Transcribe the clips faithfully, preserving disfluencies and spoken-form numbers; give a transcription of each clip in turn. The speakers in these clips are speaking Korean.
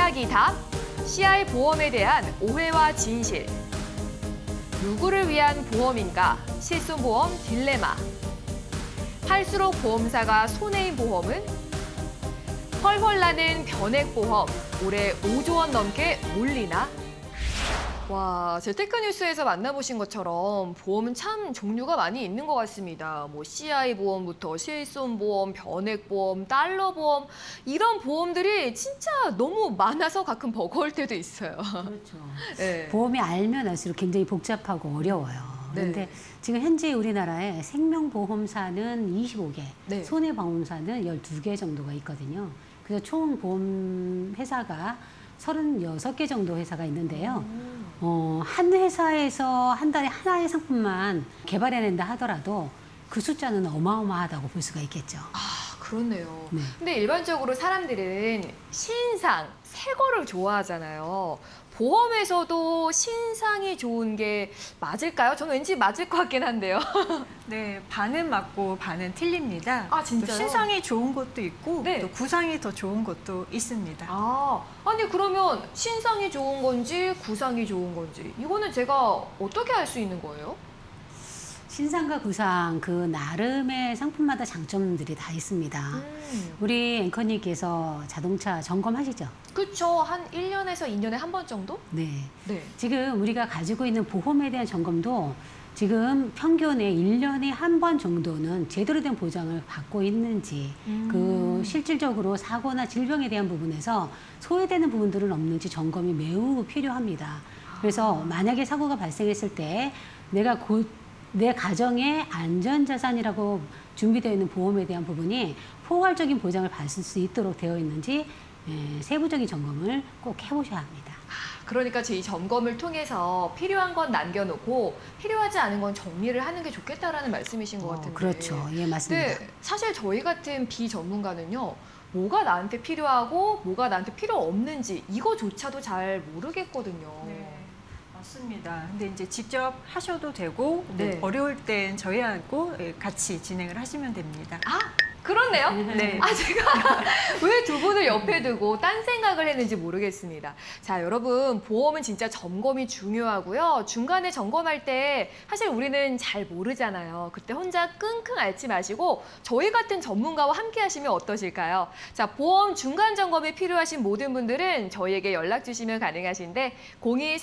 이야기 답, 씨아이 보험에 대한 오해와 진실. 누구를 위한 보험인가? 실손보험 딜레마. 팔수록 보험사가 손해인 보험은? 헐헐 나는 변액보험, 올해 오조 원 넘게 몰리나? 와, 재테크뉴스에서 만나보신 것처럼 보험은 참 종류가 많이 있는 것 같습니다. 뭐 씨아이 보험부터 실손보험, 변액보험, 달러보험 이런 보험들이 진짜 너무 많아서 가끔 버거울 때도 있어요. 그렇죠. 네. 보험이 알면 알수록 굉장히 복잡하고 어려워요. 그런데 네. 지금 현재 우리나라에 생명보험사는 이십오 개, 네. 손해보험사는 열두 개 정도가 있거든요. 그래서 총 보험 회사가 서른여섯 개 정도 회사가 있는데요. 어, 한 회사에서 한 달에 하나의 상품만 개발해낸다 하더라도 그 숫자는 어마어마하다고 볼 수가 있겠죠. 아, 그렇네요. 네. 근데 일반적으로 사람들은 신상, 새 거를 좋아하잖아요. 보험에서도 신상이 좋은 게 맞을까요? 저는 왠지 맞을 것 같긴 한데요. 네, 반은 맞고 반은 틀립니다. 아, 진짜요? 또 신상이 좋은 것도 있고 네. 또 구상이 더 좋은 것도 있습니다. 아, 아니 그러면 신상이 좋은 건지 구상이 좋은 건지 이거는 제가 어떻게 알 수 있는 거예요? 신상과 구상 그 나름의 상품마다 장점들이 다 있습니다. 음. 우리 앵커님께서 자동차 점검하시죠? 그쵸. 한 일 년에서 이 년에 한 번 정도? 네. 네. 지금 우리가 가지고 있는 보험에 대한 점검도 지금 평균에 일 년에 한 번 정도는 제대로 된 보장을 받고 있는지 음. 그 실질적으로 사고나 질병에 대한 부분에서 소외되는 부분들은 없는지 점검이 매우 필요합니다. 그래서 만약에 사고가 발생했을 때 내가 곧 내 가정의 안전자산이라고 준비되어 있는 보험에 대한 부분이 포괄적인 보장을 받을 수 있도록 되어 있는지 예, 세부적인 점검을 꼭 해보셔야 합니다. 그러니까 이 점검을 통해서 필요한 건 남겨놓고 필요하지 않은 건 정리를 하는 게 좋겠다라는 말씀이신 것 어, 같은데. 그렇죠. 예, 맞습니다. 근데 사실 저희 같은 비전문가는요. 뭐가 나한테 필요하고 뭐가 나한테 필요 없는지 이거조차도 잘 모르겠거든요. 네, 맞습니다. 근데 이제 직접 하셔도 되고 네. 어려울 땐 저희하고 같이 진행을 하시면 됩니다. 아, 그렇네요. 네. 아, 제가 왜 두 분을 옆에 두고 딴 생각을 했는지 모르겠습니다. 자, 여러분, 보험은 진짜 점검이 중요하고요. 중간에 점검할 때 사실 우리는 잘 모르잖아요. 그때 혼자 끙끙 앓지 마시고 저희 같은 전문가와 함께 하시면 어떠실까요? 자, 보험 중간 점검이 필요하신 모든 분들은 저희에게 연락 주시면 가능하신데 공이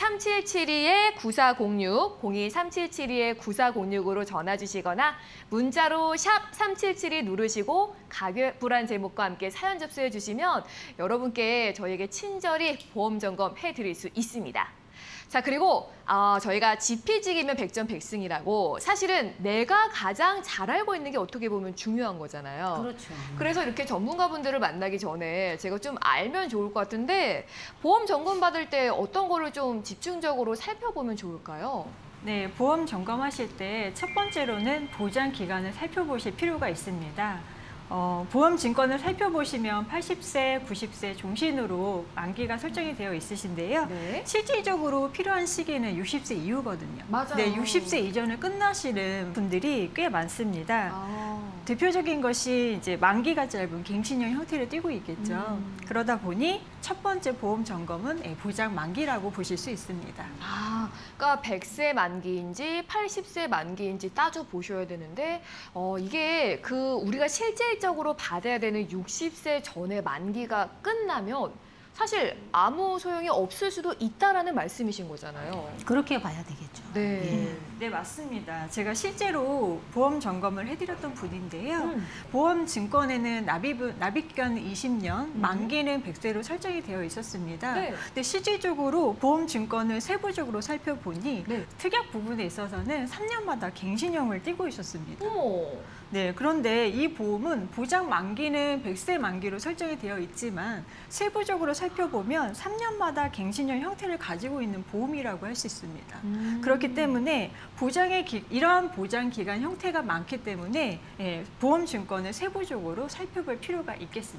삼칠칠이 구사공육, 공이 삼칠칠이 구사공육으로 전화 주시거나 문자로 샵 삼칠칠이 누르시고 가격불안 제목과 함께 사연 접수해 주시면 여러분께 저희에게 친절히 보험 점검 해드릴 수 있습니다. 자, 그리고 어, 저희가 지피지기면 백전백승이라고 사실은 내가 가장 잘 알고 있는 게 어떻게 보면 중요한 거잖아요. 그렇죠. 그래서 이렇게 전문가분들을 만나기 전에 제가 좀 알면 좋을 것 같은데 보험 점검 받을 때 어떤 거를 좀 집중적으로 살펴보면 좋을까요? 네, 보험 점검하실 때 첫 번째로는 보장 기간을 살펴보실 필요가 있습니다. 어, 보험 증권을 살펴보시면 팔십 세, 구십 세 종신으로 만기가 설정이 되어 있으신데요. 네. 실질적으로 필요한 시기는 육십 세 이후거든요. 맞아요. 네, 육십 세 이전에 끝나시는 분들이 꽤 많습니다. 아. 대표적인 것이 이제 만기가 짧은 갱신형 형태를 띠고 있겠죠. 음. 그러다 보니 첫 번째 보험 점검은 보장 만기라고 보실 수 있습니다. 아, 그러니까 백 세 만기인지 팔십 세 만기인지 따져 보셔야 되는데 어, 이게 그 우리가 실질적으로 받아야 되는 육십 세 전에 만기가 끝나면 사실 아무 소용이 없을 수도 있다라는 말씀이신 거잖아요. 그렇게 봐야 되겠죠. 네. 네, 맞습니다. 제가 실제로 보험 점검을 해드렸던 분인데요. 음. 보험 증권에는 납입, 납입기간 이십 년, 음. 만기는 백 세로 설정이 되어 있었습니다. 네. 근데 실질적으로 보험 증권을 세부적으로 살펴보니 네. 특약 부분에 있어서는 삼 년마다 갱신형을 띠고 있었습니다. 어머. 네, 그런데 이 보험은 보장 만기는 백 세 만기로 설정이 되어 있지만 세부적으로 살펴보면 삼 년마다 갱신형 형태를 가지고 있는 보험이라고 할 수 있습니다. 음. 그렇기 때문에 보장의 기, 이러한 보장 기간 형태가 많기 때문에 예, 보험 증권을 세부적으로 살펴볼 필요가 있겠습니다.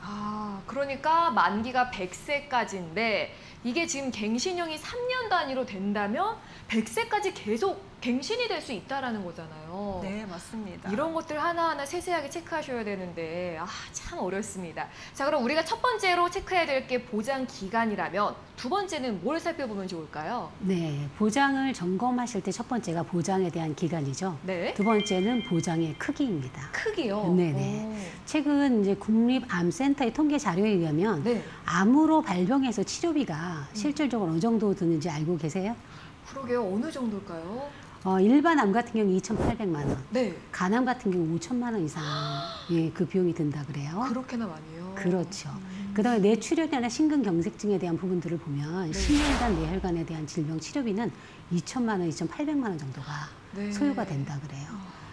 아, 그러니까 만기가 백 세까지인데 이게 지금 갱신형이 삼 년 단위로 된다면 백 세까지 계속 갱신이 될 수 있다라는 거잖아요. 네, 맞습니다. 이런 것들 하나하나 세세하게 체크하셔야 되는데 아, 참 어렵습니다. 자, 그럼 우리가 첫 번째로 체크해야 될 게 보장 기간이라면 두 번째는 뭘 살펴보면 좋을까요? 네, 보장을 점검하실 때 첫 번째가 보장에 대한 기간이죠. 네. 두 번째는 보장의 크기입니다. 크기요. 네네. 최근 이제 국립암센터의 통계 자료에 의하면 오. 네. 암으로 발병해서 치료비가 실질적으로 어느 정도 드는지 알고 계세요? 그러게요. 어느 정도일까요? 어, 일반 암 같은 경우 이천팔백만 원, 네. 간암 같은 경우 오천만 원 이상 예, 그 비용이 든다 그래요. 그렇게나 많이요. 그렇죠. 음. 그다음에 뇌출혈이나 심근경색증에 대한 부분들을 보면 네. 심혈관, 뇌혈관에 대한 질병 치료비는 이천만 원, 이천팔백만 원 정도가 네. 소요가 된다 그래요.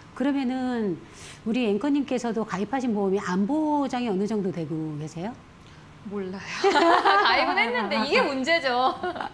그러면은 우리 앵커님께서도 가입하신 보험이 암 보장이 어느 정도 되고 계세요? 몰라요. 가입은 했는데 이게 문제죠.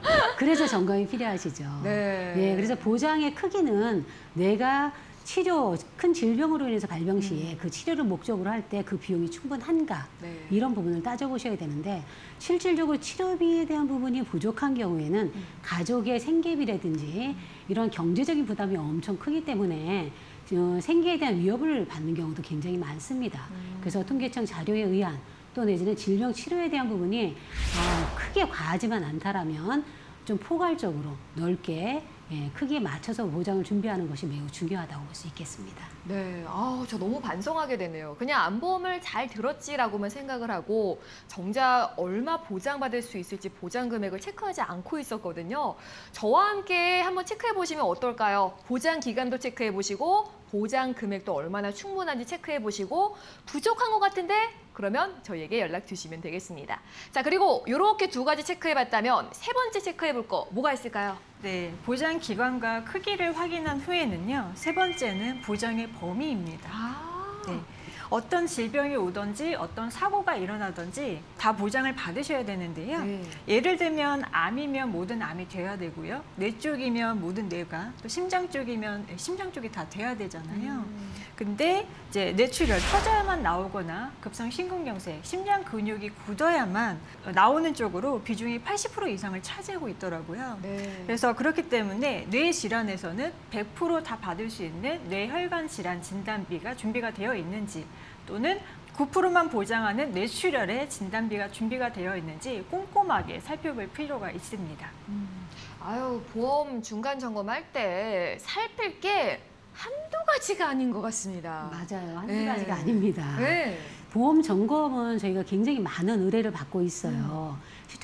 그래서 점검이 필요하시죠. 네. 예, 그래서 보장의 크기는 내가 치료, 큰 질병으로 인해서 발병 시에 음. 그 치료를 목적으로 할 때 그 비용이 충분한가 네. 이런 부분을 따져보셔야 되는데 실질적으로 치료비에 대한 부분이 부족한 경우에는 음. 가족의 생계비라든지 이런 경제적인 부담이 엄청 크기 때문에 어, 생계에 대한 위협을 받는 경우도 굉장히 많습니다. 음. 그래서 통계청 자료에 의한 또 내지는 질병 치료에 대한 부분이 어, 크게 과하지만 않다라면 좀 포괄적으로 넓게 예, 크기에 맞춰서 보장을 준비하는 것이 매우 중요하다고 볼 수 있겠습니다. 네, 아, 저 너무 반성하게 되네요. 그냥 암보험을 잘 들었지라고만 생각을 하고 정작 얼마 보장받을 수 있을지 보장 금액을 체크하지 않고 있었거든요. 저와 함께 한번 체크해 보시면 어떨까요? 보장 기간도 체크해 보시고 보장 금액도 얼마나 충분한지 체크해 보시고 부족한 것 같은데 그러면 저희에게 연락 주시면 되겠습니다. 자, 그리고 이렇게 두 가지 체크해 봤다면 세 번째 체크해 볼 거 뭐가 있을까요? 네, 보장 기간과 크기를 확인한 후에는요. 세 번째는 보장의 범위입니다. 아, 네. 어떤 질병이 오든지 어떤 사고가 일어나든지 다 보장을 받으셔야 되는데요. 네. 예를 들면 암이면 모든 암이 돼야 되고요. 뇌 쪽이면 모든 뇌가, 또 심장 쪽이면 심장 쪽이 다 돼야 되잖아요. 음. 근데 이제 뇌출혈 터져야만 나오거나 급성 심근경색, 심장 근육이 굳어야만 나오는 쪽으로 비중이 팔십 퍼센트 이상을 차지하고 있더라고요. 네. 그래서 그렇기 때문에 뇌 질환에서는 백 퍼센트 다 받을 수 있는 뇌혈관 질환 진단비가 준비가 되어 있는지 또는 구 퍼센트만 보장하는 뇌출혈의 진단비가 준비가 되어 있는지 꼼꼼하게 살펴볼 필요가 있습니다. 음. 아유, 보험 중간 점검할 때 살필 게 한두 가지가 아닌 것 같습니다. 맞아요. 한두 네. 가지가 아닙니다. 네. 보험 점검은 저희가 굉장히 많은 의뢰를 받고 있어요.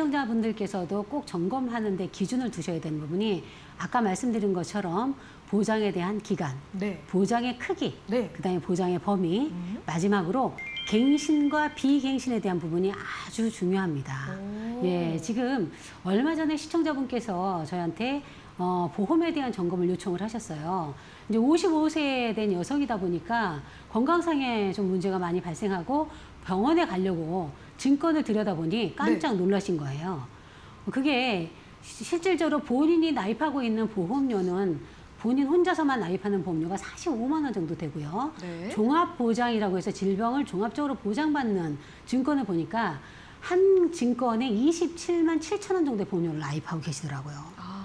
시청자분들께서도 꼭 점검하는데 기준을 두셔야 되는 부분이 아까 말씀드린 것처럼 보장에 대한 기간, 네. 보장의 크기, 네. 그다음에 보장의 범위, 음. 마지막으로 갱신과 비갱신에 대한 부분이 아주 중요합니다. 오. 예, 지금 얼마 전에 시청자분께서 저희한테 어, 보험에 대한 점검을 요청을 하셨어요. 이제 오십오 세 된 여성이다 보니까 건강상에 좀 문제가 많이 발생하고 병원에 가려고 증권을 들여다보니 깜짝 놀라신 거예요. 그게 시- 실질적으로 본인이 나입하고 있는 보험료는 본인 혼자서만 나입하는 보험료가 사십오만 원 정도 되고요. 네. 종합보장이라고 해서 질병을 종합적으로 보장받는 증권을 보니까 한 증권에 이십칠만 칠천 원 정도의 보험료를 나입하고 계시더라고요.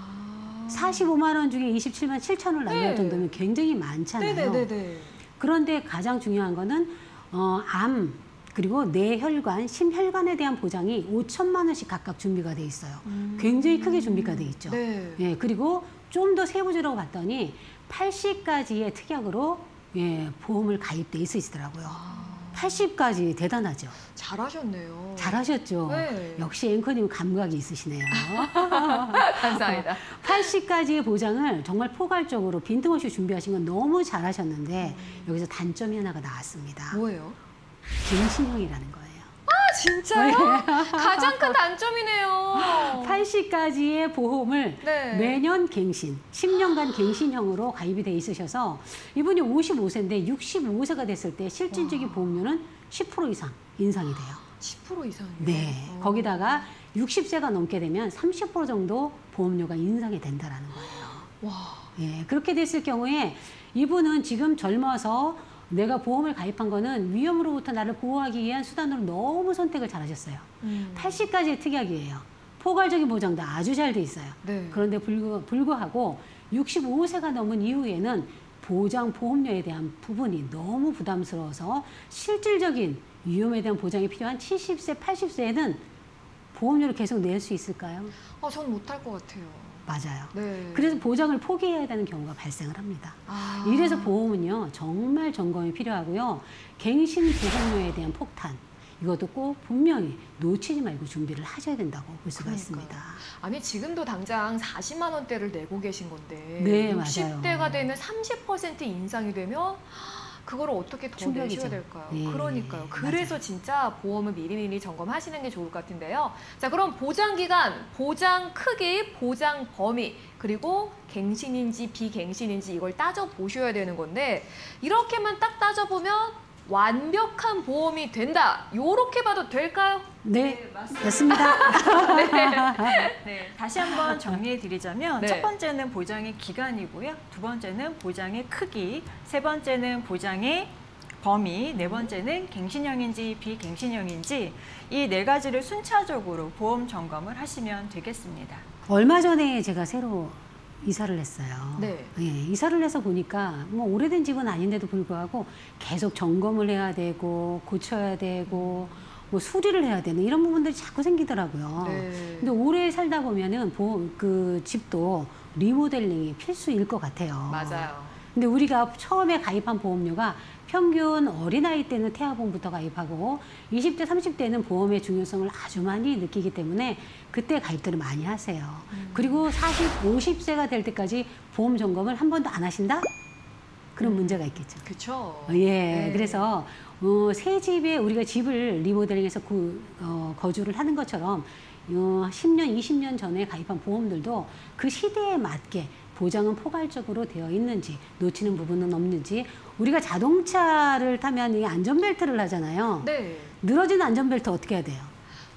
아. 사십오만 원 중에 이십칠만 칠천 원을 나입할 네. 정도면 굉장히 많잖아요. 네네네네. 그런데 가장 중요한 거는 어, 암 그리고 뇌혈관, 심혈관에 대한 보장이 오천만 원씩 각각 준비가 돼 있어요. 음. 굉장히 크게 준비가 돼 있죠. 네. 예, 그리고 좀 더 세부적으로 봤더니 팔십 가지의 특약으로 예, 보험을 가입돼 있으시더라고요. 아. 팔십 가지 대단하죠. 잘하셨네요. 잘하셨죠. 네. 역시 앵커님 감각이 있으시네요. 감사합니다. 팔십 가지의 보장을 정말 포괄적으로 빈틈없이 준비하신 건 너무 잘하셨는데 여기서 단점이 하나가 나왔습니다. 뭐예요? 갱신형이라는 거예요. 아, 진짜요? 가장 큰 단점이네요. 팔십 가지의 보험을 네. 매년 갱신, 십 년간 갱신형으로 가입이 돼 있으셔서 이분이 오십오 세인데 육십오 세가 됐을 때 실질적인 보험료는 십 퍼센트 이상 인상이 돼요. 십 퍼센트 이상이요? 네. 어. 거기다가 육십 세가 넘게 되면 삼십 퍼센트 정도 보험료가 인상이 된다라는 거예요. 와. 예, 그렇게 됐을 경우에 이분은 지금 젊어서 내가 보험을 가입한 거는 위험으로부터 나를 보호하기 위한 수단으로 너무 선택을 잘하셨어요. 음. 팔십까지의 특약이에요. 포괄적인 보장도 아주 잘 돼 있어요. 네. 그런데 불구, 불구하고 육십오 세가 넘은 이후에는 보장 보험료에 대한 부분이 너무 부담스러워서 실질적인 위험에 대한 보장이 필요한 칠십 세, 팔십 세에는 보험료를 계속 낼 수 있을까요? 어, 전 못할 것 같아요. 맞아요. 네. 그래서 보장을 포기해야 되는 경우가 발생을 합니다. 아. 이래서 보험은요, 정말 점검이 필요하고요. 갱신 보험료에 대한 폭탄, 이것도 꼭 분명히 놓치지 말고 준비를 하셔야 된다고 볼 수가 그러니까요. 있습니다. 아니 지금도 당장 사십만 원대를 내고 계신 건데 네, 육십 대가 맞아요. 되면 삼십 퍼센트 인상이 되면 그거를 어떻게 더 충격이죠. 내셔야 될까요? 네, 그러니까요. 그래서 맞아요. 진짜 보험을 미리미리 점검하시는 게 좋을 것 같은데요. 자, 그럼 보장 기간, 보장 크기, 보장 범위, 그리고 갱신인지 비갱신인지 이걸 따져 보셔야 되는 건데 이렇게만 딱 따져보면 완벽한 보험이 된다. 요렇게 봐도 될까요? 네, 맞습니다. 맞습니다. 네, 다시 한번 정리해 드리자면 네. 첫 번째는 보장의 기간이고요. 두 번째는 보장의 크기, 세 번째는 보장의 범위, 네 번째는 갱신형인지 비갱신형인지 이 네 가지를 순차적으로 보험 점검을 하시면 되겠습니다. 얼마 전에 제가 새로 이사를 했어요. 네. 예, 이사를 해서 보니까 뭐 오래된 집은 아닌데도 불구하고 계속 점검을 해야 되고 고쳐야 되고 뭐 수리를 해야 되는 이런 부분들이 자꾸 생기더라고요. 네. 근데 오래 살다 보면은 보, 그 집도 리모델링이 필수일 것 같아요. 맞아요. 근데 우리가 처음에 가입한 보험료가 평균 어린아이 때는 태아보험부터 가입하고 이십 대, 삼십 대는 보험의 중요성을 아주 많이 느끼기 때문에 그때 가입들을 많이 하세요. 음. 그리고 사십, 오십 세가 될 때까지 보험 점검을 한 번도 안 하신다? 그런 음. 문제가 있겠죠. 그렇죠. 예, 네. 그래서 어, 새 집에 우리가 집을 리모델링해서 구, 어, 거주를 하는 것처럼 어, 십 년, 이십 년 전에 가입한 보험들도 그 시대에 맞게 보장은 포괄적으로 되어 있는지 놓치는 부분은 없는지 우리가 자동차를 타면 이 안전벨트를 하잖아요. 네. 늘어진 안전벨트 어떻게 해야 돼요?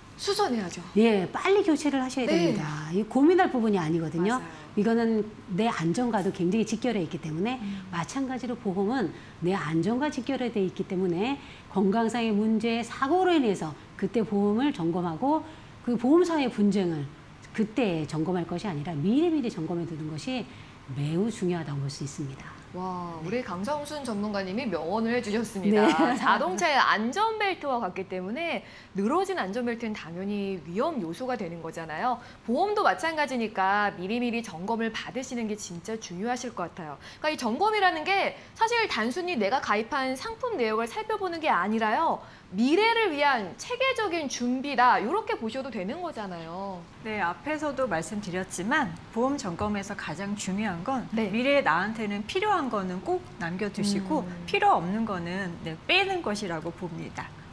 수선해야죠. 예, 빨리 교체를 하셔야 네. 됩니다. 이 고민할 부분이 아니거든요. 맞아요. 이거는 내 안전과도 굉장히 직결해 있기 때문에 음. 마찬가지로 보험은 내 안전과 직결해 돼 있기 때문에 건강상의 문제, 사고로 인해서 그때 보험을 점검하고 그 보험사의 분쟁을 그때 점검할 것이 아니라 미리미리 점검해 두는 것이 매우 중요하다고 볼 수 있습니다. 와, 우리 강성순 전문가님이 명언을 해주셨습니다. 네. 자동차의 안전벨트와 같기 때문에 늘어진 안전벨트는 당연히 위험 요소가 되는 거잖아요. 보험도 마찬가지니까 미리미리 점검을 받으시는 게 진짜 중요하실 것 같아요. 그러니까 이 점검이라는 게 사실 단순히 내가 가입한 상품 내역을 살펴보는 게 아니라요. 미래를 위한 체계적인 준비다. 이렇게 보셔도 되는 거잖아요. 네, 앞에서도 말씀드렸지만 보험 점검에서 가장 중요한 건 네. 미래에 나한테는 필요한 거는 꼭 남겨두시고 음. 필요 없는 거는 네, 빼는 것이라고 봅니다.